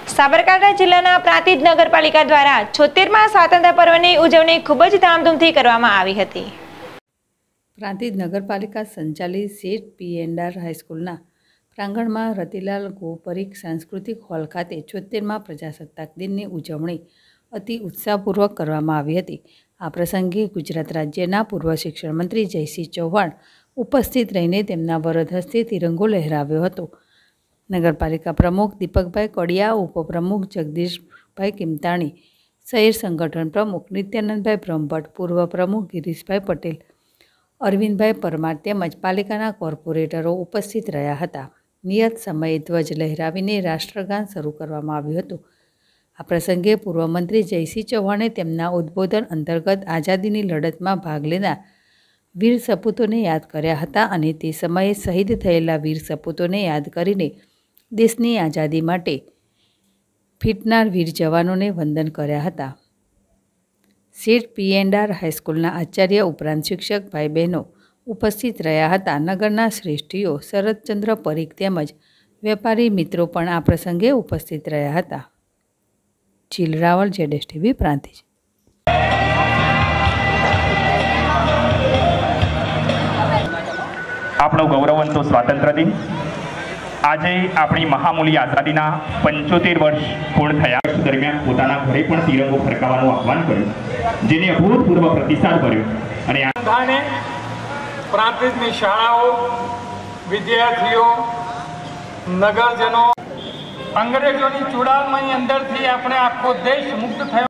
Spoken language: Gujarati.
સાબરકાંઠા જિલ્લાના પ્રાંતિજ નગરપાલિકા દ્વારા 76મા સ્વાતંત્ર્ય પર્વની ઉજવણી ખૂબ જ ધામધૂમથી કરવામાં આવી હતી। પ્રાંતિજ નગરપાલિકા સંચાલિત શેઠ પી.એન.આર. હાઈસ્કૂલના પ્રાંગણમાં રતિલાલ ગોપરીખ સાંસ્કૃતિક હોલ ખાતે 76મા પ્રજાસત્તાક દિનની ઉજવણી અતિ ઉત્સાહપૂર્વક કરવામાં આવી હતી। આ પ્રસંગે ગુજરાત રાજ્યના પૂર્વ શિક્ષણ મંત્રી જયસિંહ ચૌહાણ ઉપસ્થિત રહીને તેમના વરદ હસ્તે તિરંગો લહેરાવ્યો હતો। નગરપાલિકા પ્રમુખ દીપકભાઈ કડિયા, ઉપપ્રમુખ જગદીશભાઈ કિમતાણી, શહેર સંગઠન પ્રમુખ નિત્યાનંદભાઈ બ્રહ્મભટ્ટ, પૂર્વ પ્રમુખ ગિરીશભાઈ પટેલ, અરવિંદભાઈ પરમાર તેમજ પાલિકાના કોર્પોરેટરો ઉપસ્થિત રહ્યા હતા। નિયત સમયે ધ્વજ લહેરાવીને રાષ્ટ્રગાન શરૂ કરવામાં આવ્યું હતું। આ પ્રસંગે પૂર્વ મંત્રી જયસિંહ ચૌહાણે તેમના ઉદ્બોધન અંતર્ગત આઝાદીની લડતમાં ભાગ લેનાર વીર સપૂતોને યાદ કર્યા હતા અને તે સમયે શહીદ થયેલા વીર સપૂતોને યાદ કરીને દેશની આઝાદી માટે ફીટનાર વીર જવાનોને વંદન કર્યા હતા। શેઠ પી.એન.આર. હાઈસ્કૂલના આચાર્ય ઉપરાંત શિક્ષક ભાઈ બહેનો ઉપસ્થિત રહ્યા હતા। નગરના શ્રેષ્ઠીઓ શરદચંદ્ર પરીખ તેમજ વેપારી મિત્રો પણ આ પ્રસંગે ઉપસ્થિત રહ્યા હતા। જીલ રાવલ, ZSTV, પ્રાંતિજ। આપણો ગૌરવવંતો સ્વાતંત્ર્ય દિન આજે આપણી મહામૂલ્ય આઝાદીના 75 વર્ષ પૂર્ણ થયા દરમિયાન પોતાના ઘરે પણ તિરંગો ફરકાવવાનું આહ્વાન કર્યું, જેને અભૂતપૂર્વ પ્રતિસાદ મળ્યો અને આ પ્રાંતિજની શાળાઓ, વિદ્યાર્થીઓ, નગરજનો અંગ્રેજોની ચૂડાલની અંદરથી આપણે આખો દેશ મુક્ત થયો।